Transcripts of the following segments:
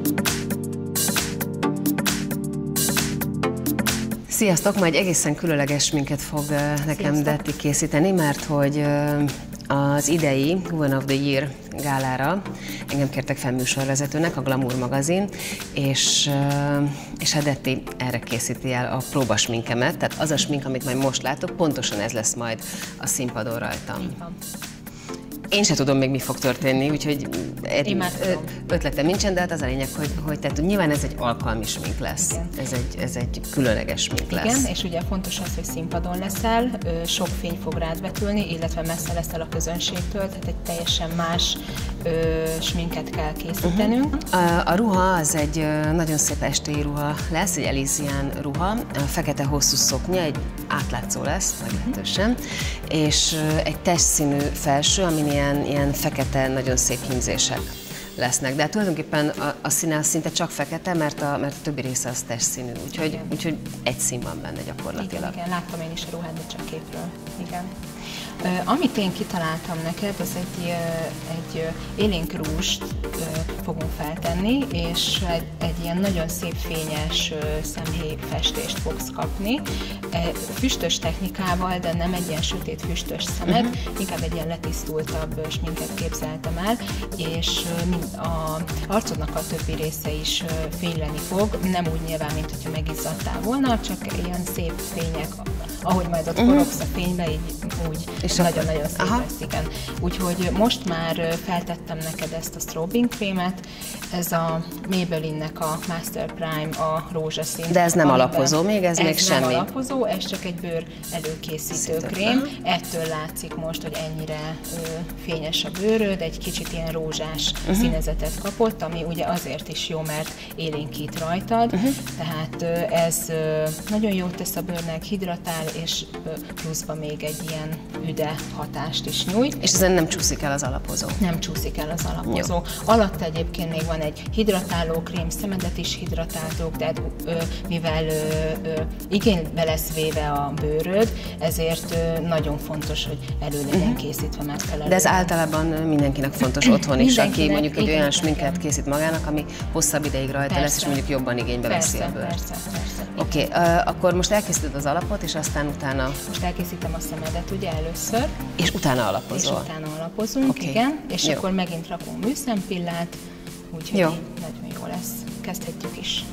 Sziasztok! Ma egy egészen különleges sminket fog nekem Detti készíteni, mert hogy az idei Woman of the Year gálára engem kértek fel műsorvezetőnek, a Glamour magazin, és Detti erre készíti el a próbasminkemet, tehát az a smink, amit majd most látok, pontosan ez lesz majd a színpadon rajtam. Én sem tudom még, mi fog történni, úgyhogy ötletem nincsen, de hát az a lényeg, hogy tehát nyilván ez egy alkalmi smink lesz. Ez egy különleges smink lesz. Igen, és ugye fontos az, hogy színpadon leszel, sok fény fog rád vetülni, illetve messze leszel a közönségtől, tehát egy teljesen más sminket kell készítenünk. A ruha az egy nagyon szép estéi ruha lesz, egy Elysian ruha, fekete hosszú szoknya, egy átlátszó lesz, meglehetősen, és egy testszínű felső, amin ilyen fekete, nagyon szép hímzések lesznek. De hát tulajdonképpen a színe szinte csak fekete, mert a többi része az testszínű, úgyhogy egy szín van benne gyakorlatilag. Igen, láttam én is a ruhát, de csak képről. Igen. Amit én kitaláltam neked, az egy élénk rúzst fogunk feltenni, és egy ilyen nagyon szép fényes szemhéjfestést fogsz kapni. Füstös technikával, de nem egy ilyen sötét füstös szemed, inkább egy ilyen letisztultabb sminket képzeltem el, és a arcodnak a többi része is fényleni fog, nem úgy nyilván, mint hogyha megizzadtál volna, csak ilyen szép fények, ahogy majd ott forogsz a fénybe, így úgy nagyon-nagyon szép lesz, igen. Úgyhogy most már feltettem neked ezt a strobing krémet, ez a Maybelline-nek a Master Prime, a rózsaszín. De ez nem alapozó még, ez még semmi. Ez nem alapozó, ez csak egy bőr előkészítő krém. Ettől látszik most, hogy ennyire fényes a bőröd, egy kicsit ilyen rózsás színezetet kapott, ami ugye azért is jó, mert élénkít rajtad, tehát ez nagyon jót tesz a bőrnek, hidratál, és pluszban még egy ilyen üde hatást is nyújt. És ezen nem csúszik el az alapozó? Nem csúszik el az alapozó. Alatt egyébként még van egy hidratáló krém, szemedet is hidratáltok, de mivel igénybe lesz véve a bőröd, ezért nagyon fontos, hogy elő legyen készítve megfelelően. De ez általában mindenkinek fontos otthon is, aki mondjuk egy olyan sminket készít magának, ami hosszabb ideig rajta lesz, és mondjuk jobban igénybe veszi a bőrt. Persze. Oké, akkor most elkészíted az alapot, és aztán utána... Most elkészítem a szemedet ugye először. És utána alapozol. És utána alapozunk, igen. És akkor megint rakunk műszempillát, úgyhogy nagyon jó lesz. Kezdhetjük is.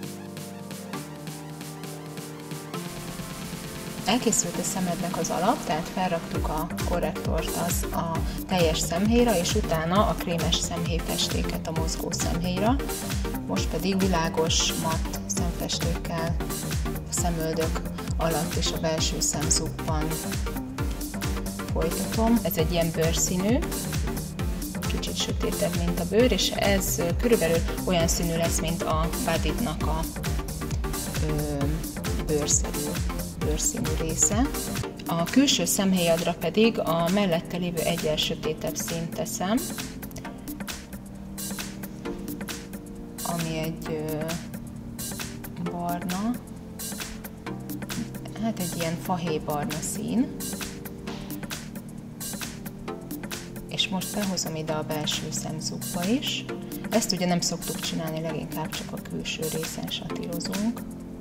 Elkészült a szemednek az alap, tehát felraktuk a korrektort az a teljes szemhéjra, és utána a krémes szemhéjfestéket a mozgó szemhéjra. Most pedig világos, matt szemfestőkkel a szemöldök alatt és a belső szemzugban folytatom. Ez egy ilyen bőrszínű, kicsit sötétebb, mint a bőr, és ez körülbelül olyan színű lesz, mint a bodynak a bőrszínű része. A külső szemhéjadra pedig a mellette lévő egyel sötétebb színt teszem, ami egy barna, hát egy ilyen fahéjbarna szín. És most behozom ide a belső szemzugba is. Ezt ugye nem szoktuk csinálni, leginkább csak a külső részen satírozunk.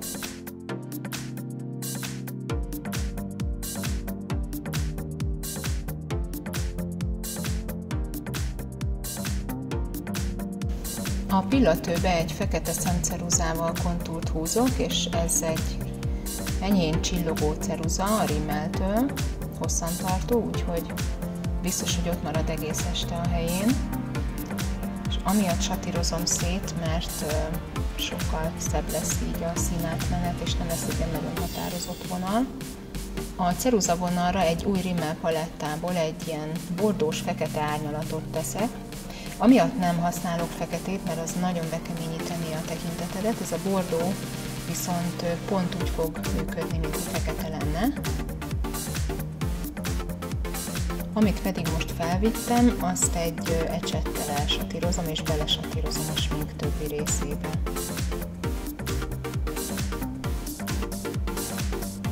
A pillatőbe egy fekete szemceruzával kontúrt húzok, és ez egy enyhén csillogó ceruza a rimmeltől, hosszantartó, úgyhogy biztos, hogy ott marad egész este a helyén. És amiatt satírozom szét, mert sokkal szebb lesz így a színátmenet, és nem lesz egy ilyen nagyon határozott vonal. A ceruza vonalra egy új rimmel palettából egy ilyen bordós fekete árnyalatot teszek. Amiatt nem használok feketét, mert az nagyon bekeményíteni a tekintetedet. Ez a bordó viszont pont úgy fog működni, mint a fekete lenne. Amit pedig most felvittem, azt egy ecsettel elsatírozom, és belesatírozom a smink többi részébe.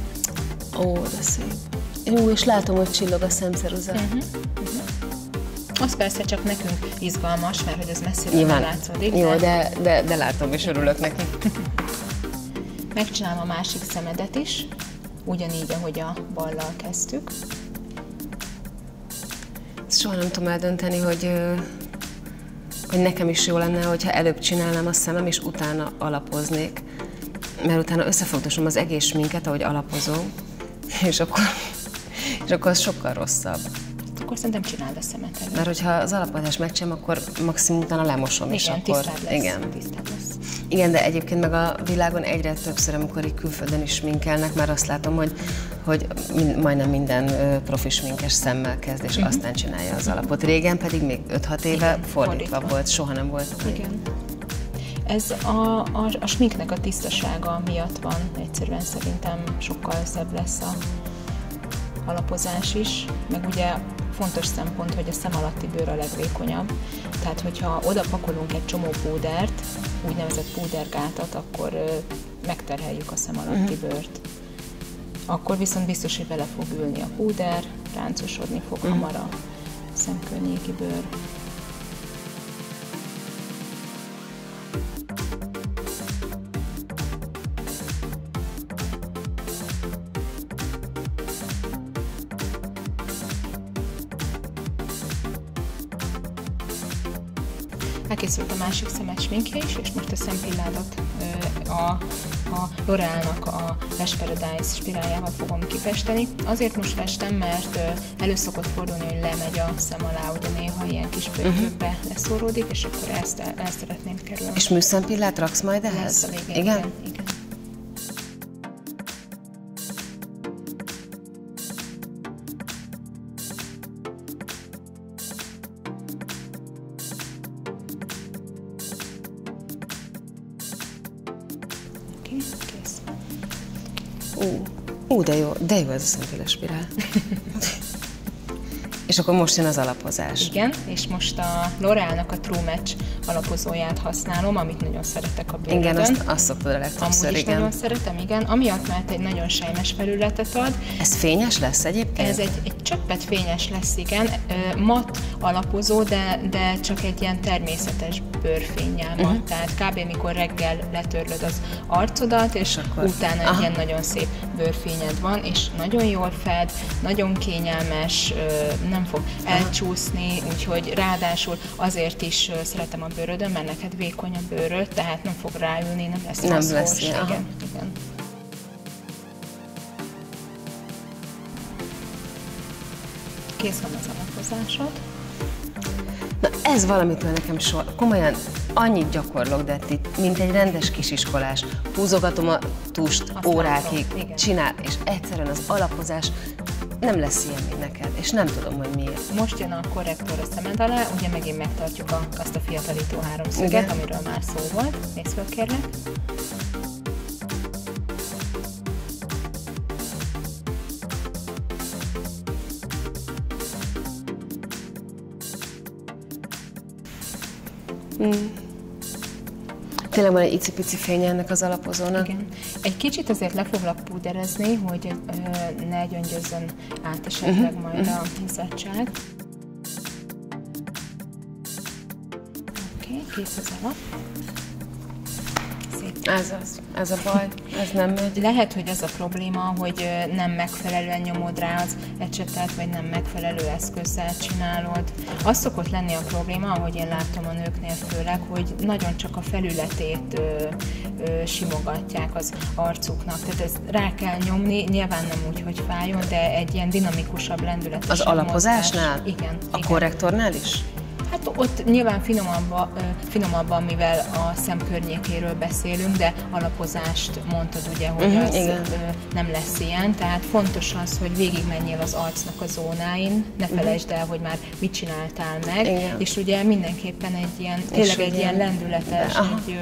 Ó, de szép. Jó, és látom, hogy csillog a szemceruza. Az persze csak nekünk izgalmas, mert hogy ez messziről nem látszódik. Jó, de látom és örülök neki. Megcsinálom a másik szemedet is, ugyanígy, ahogy a ballal kezdtük. Soha nem tudom eldönteni, hogy nekem is jó lenne, hogyha előbb csinálnám a szemem, és utána alapoznék. Mert utána összefogdosom az egész sminket, ahogy alapozom, és akkor az sokkal rosszabb. Akkor szerintem csináld a szemet előtt. Mert hogyha az alapozást megcsinálom, akkor maximum utána lemosom, és akkor... tisztább lesz. Igen, de egyébként meg a világon egyre többször, amikor így külföldön is sminkelnek, már azt látom, hogy majdnem minden profi sminkes szemmel kezd, és aztán csinálja az alapot. Régen pedig még 5-6 éve fordítva volt, soha nem volt. Igen. Ez a sminknek a tisztasága miatt van, egyszerűen szerintem sokkal szebb lesz a alapozás is, meg ugye fontos szempont, hogy a szem alatti bőr a legvékonyabb, tehát hogyha oda pakolunk egy csomó púdert, úgynevezett púdergátat, akkor megterheljük a szem alatti bőrt. Akkor viszont biztos, hogy bele fog ülni a púder, ráncosodni fog hamar a szemkörnyéki bőr. Elkészült a másik szemed sminkje is, és most a szempilládat a L'Oréal-nak a Lash Paradise spiráljával fogom kifesteni. Azért most festem, mert elő szokott fordulni, hogy lemegy a szem alá, ugye néha ilyen kis pöttyökbe leszóródik, és akkor ezt el szeretném kerülni. És műszempillát raksz majd ehhez? Igen. Kész. De jó ez a szempilla spirál. És akkor most jön az alapozás. Igen, és most a L'Oréal-nak a True Match alapozóját használom, amit nagyon szeretek a bőrödön. Igen, azt szoktad a legtöbbször, amúgy is nagyon szeretem, igen. Amiatt, mert egy nagyon sejmes felületet ad. Ez fényes lesz egyébként? Ez egy csöppet fényes lesz, igen. Matt alapozó, de csak egy ilyen természetes bőrfénnyel matt. Tehát kb. Mikor reggel letörlöd az arcodat, és akkor utána egy ilyen nagyon szép bőrfényed van, és nagyon jól fed, nagyon kényelmes, nem fog elcsúszni, úgyhogy ráadásul azért is szeretem a bőrödön, mert neked vékony a bőröd, tehát nem fog ráülni, nem lesz faszós. Igen. Kész van az alapozásod. Na ez valamitől nekem komolyan annyit gyakorlok, de mint egy rendes kisiskolás. Húzogatom a tust órákig, csinál, és egyszerűen az alapozás nem lesz ilyen, mint neked, és nem tudom, hogy miért. Most jön a korrektor a szemed alá, ugye megint megtartjuk azt a fiatalító háromszöget, amiről már szó volt. Nézd fel, kérlek. Tényleg van egy icipici fénye ennek az alapozónak. Igen. Egy kicsit azért le foglak púderezni, hogy ne gyöngyözzön át esetleg majd a izzadság. Oké, kész az alap. Szép. Ez a baj, ez nem megy. Lehet, hogy az a probléma, hogy nem megfelelően nyomod rá az ecsetet, vagy nem megfelelő eszközzel csinálod. Az szokott lenni a probléma, ahogy én látom a nőknél főleg, hogy nagyon csak a felületét simogatják az arcuknak. Tehát ezt rá kell nyomni, nyilván nem úgy, hogy fájjon, de egy ilyen dinamikusabb, lendületesebb az alapozásnál? Mozgás. Igen. A korrektornál is? Hát ott nyilván finomabban, mivel a szem környékéről beszélünk, de alapozást mondtad ugye, hogy az nem lesz ilyen, tehát fontos az, hogy végigmenjél az arcnak a zónáin, ne felejtsd el, hogy már mit csináltál meg, és ugye mindenképpen tényleg egy ilyen lendületes,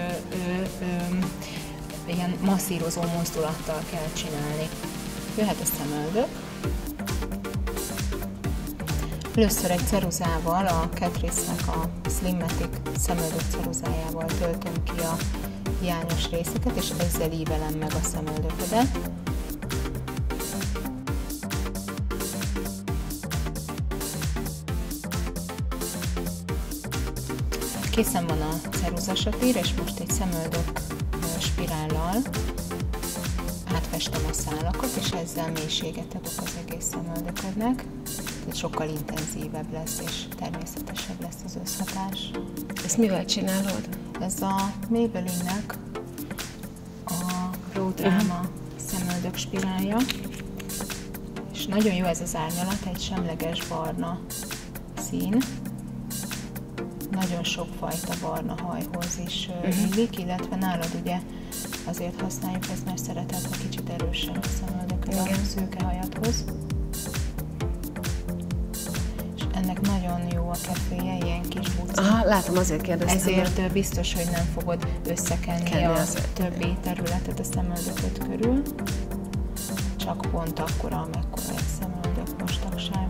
ilyen masszírozó mozdulattal kell csinálni. Jöhet a szemöldök. Először egy ceruzával, a Catrice-nek a Slimmatic szemöldök ceruzájával töltöm ki a hiányos részeket, és ezzel ívelem meg a szemöldöködet. Készen van a ceruzasatír, és most egy szemöldök spirállal átfestem a szálakat, és ezzel mélységet adok az egész szemöldöködnek. Sokkal intenzívebb lesz, és természetesebb lesz az összhatás. Ezt mivel csinálod? Ez a Maybelline-nek a Brow Drama szemöldök spirálja, és nagyon jó ez az árnyalat, egy semleges barna szín. Nagyon sokfajta barna hajhoz is illik, illetve nálad ugye azért használjuk ezt, mert szereted, ha kicsit erősebb a szemöldököd a szőke hajadhoz. És ennek nagyon jó a keféje, ilyen kis buci. Aha, látom, azért kérdeztem. Ezért biztos, hogy nem fogod összekenni a többi területet a szemöldököd körül. Csak pont akkora, amekkora egy szemöldök vastagsága.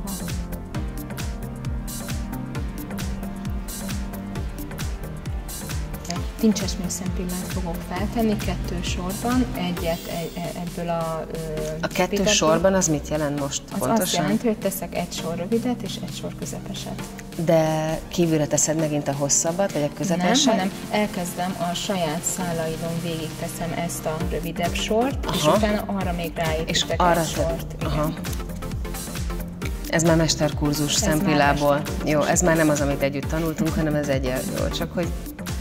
Tincses műszempillát fogok feltenni 2 sorban, egyet ebből a... A 2 sorban az mit jelent most az pontosan? Azt jelenti, hogy teszek 1 sor rövidet és 1 sor közepeset. De kívülre teszed megint a hosszabbat, vagy a közepeset? Nem, hanem elkezdem a saját szálaidon végig teszem ezt a rövidebb sort, és utána arra még ráépítek egy sort. Aha. Ez már mesterkurzus szempillából. Jó, ez már nem az, amit együtt tanultunk, hanem ez jó, csak hogy...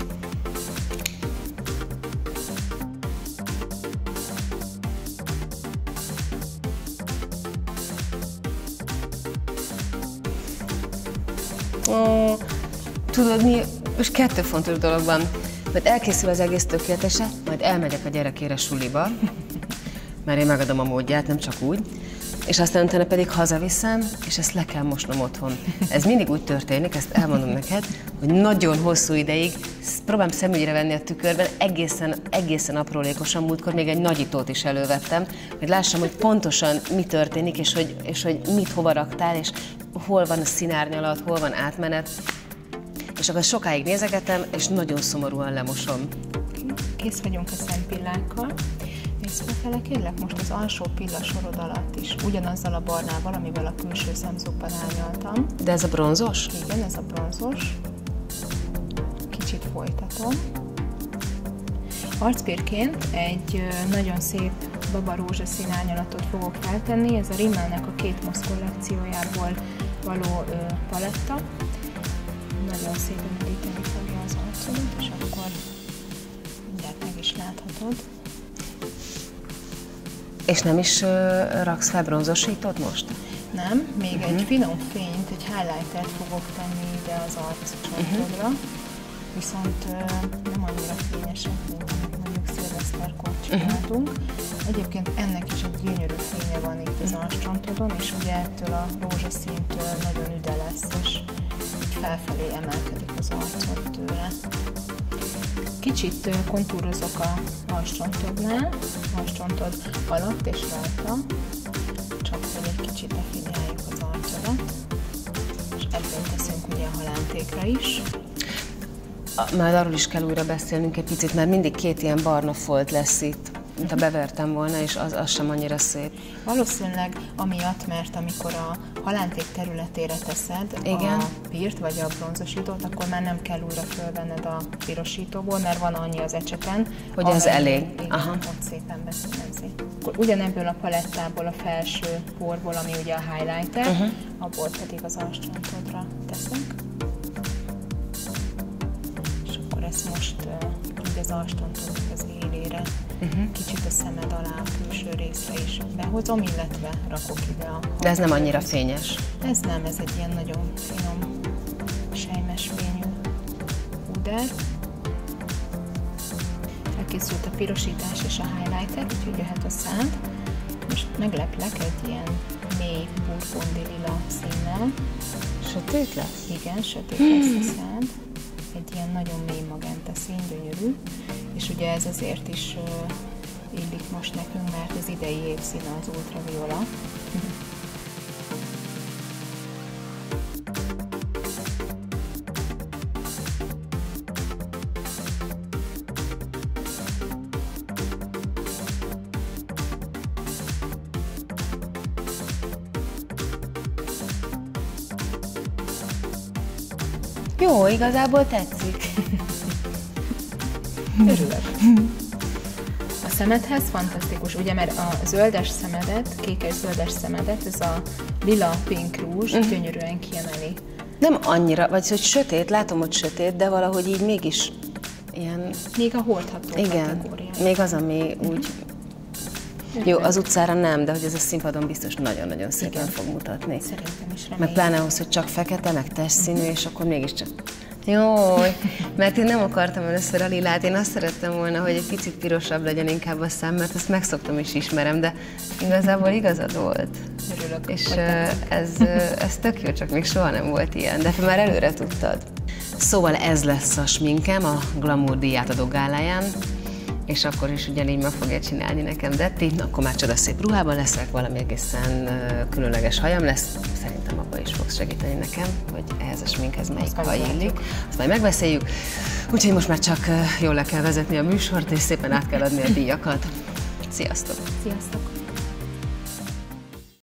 Tudod mi? Most 2 fontos dolog van. Mert elkészül az egész tökéletesen, majd elmegyek a gyerekére suliba, mert én megadom a módját, nem csak úgy, és aztán utána pedig hazaviszem, és ezt le kell mosnom otthon. Ez mindig úgy történik, ezt elmondom neked, hogy nagyon hosszú ideig próbálom szemügyre venni a tükörben, egészen aprólékosan, múltkor még egy nagyítót is elővettem, hogy lássam, hogy pontosan mi történik, és hogy mit hova raktál, és hol van a színárnyalat, hol van átmenet. És akkor sokáig nézegetem, és nagyon szomorúan lemosom. Kész vagyunk a szempillákkal. Nézd felfele, kérlek, most az alsó pillasorod alatt is ugyanazzal a barnával, amivel a külső szemszögben árnyaltam. De ez a bronzos? Igen, ez a bronzos. Kicsit folytatom. Arcpírként egy nagyon szép babarózsaszín árnyalatot fogok feltenni. Ez a Rimmelnek a Kate Moss kollekciójából való paletta. Nagyon szépen meríteni fogja az arcodat, és akkor mindjárt meg is láthatod. És nem is raksz fel bronzosítót most? Nem, még egy finom fényt, egy highlightert fogok tenni ide az arccsonkodra, viszont nem annyira fényesek, mint mondjuk szilveszterkor csináltunk. Egyébként ennek is egy gyönyörű fénye van itt az arccsontodon, és ugye ettől a rózsaszíntől nagyon üde lesz, és felfelé emelkedik az arcod tőle. Kicsit kontúrozok a arccsontodnál, arccsontod alatt és rajta, csak hogy egy kicsit definiáljuk az arcodat, és ebből teszünk ugye a halántékra is. Már arról is kell újra beszélnünk egy picit, mert mindig 2 ilyen barna folt lesz itt, mint ha bevertem volna, és az sem annyira szép. Valószínűleg amiatt, mert amikor a halánték területére teszed a pirt vagy a bronzosítót, akkor már nem kell újra fölvenned a pirosítóból, mert van annyi az ecseten, hogy ez elég. Igen, ott szépen beszínezi. Akkor ugyanebből a palettából, a felső porból, ami ugye a highlighter, abból pedig az arccsontodra teszek. És akkor ezt most így az arccsontodnak az élére, kicsit a szemed alá, a külső részre is behozom, illetve rakok ide a... De ez nem annyira fényes? Ez nem, ez egy ilyen nagyon finom, sejmes fényű púder. Elkészült a pirosítás és a highlighter, úgyhogy jöhet a szád. Most megleplek egy ilyen mély burgundi lila színnel. Sötét lesz? Igen, sötét lesz a szád. Egy ilyen nagyon mély magenta szín, gyönyörű. És ugye ez azért is illik most nekünk, mert az idei évszíne az ultraviola. Jó, igazából tetszik. Örülök. A szemedhez fantasztikus, ugye, mert a zöldes szemedet, kékes-zöldes szemedet, ez a lila-pink rúzs gyönyörűen kiemeli. Nem annyira, vagy hogy sötét, látom, hogy sötét, de valahogy így mégis ilyen... Még a hordható kategóriában. Még az, ami úgy... Jó, az utcára nem, de hogy ez a színpadon biztos nagyon-nagyon szépen fog mutatni. Szerintem is, remélem. Meg pláne ahhoz, hogy csak fekete, meg testszínű, és akkor mégiscsak... Jaj, mert én nem akartam először a lilát, én azt szerettem volna, hogy egy picit pirosabb legyen inkább a szám, mert ezt megszoktam és ismerem, de igazából igazad volt. Örülök, és ez tök jó, csak még soha nem volt ilyen, de már előre tudtad. Szóval ez lesz a sminkem a Glamour díjátadó gáláján, és akkor is ugyanígy meg fogja csinálni nekem Detti, akkor már csodaszép ruhában leszek, valami egészen különleges hajam lesz, szerintem abban is fogsz segíteni nekem, hogy ehhez a sminkhez melyik haj illik, azt majd megbeszéljük, úgyhogy most már csak jól le kell vezetni a műsort, és szépen át kell adni a díjakat. Sziasztok! Sziasztok!